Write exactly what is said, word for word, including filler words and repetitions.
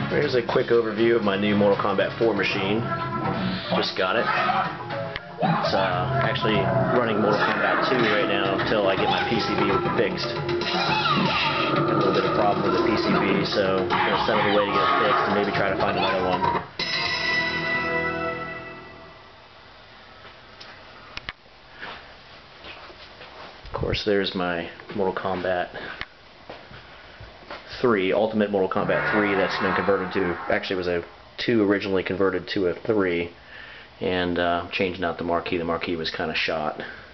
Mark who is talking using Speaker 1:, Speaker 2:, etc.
Speaker 1: Here's a quick overview of my new Mortal Kombat four machine. Just got it. It's uh, actually running Mortal Kombat two right now until I get my P C B fixed. Got a little bit of problem with the P C B, so I'm going to send it away to get it fixed and maybe try to find another one. Of course, there's my Mortal Kombat three, Ultimate Mortal Kombat three that's been converted to, actually it was a two originally converted to a three, and uh, changing out the marquee. The marquee was kind of shot.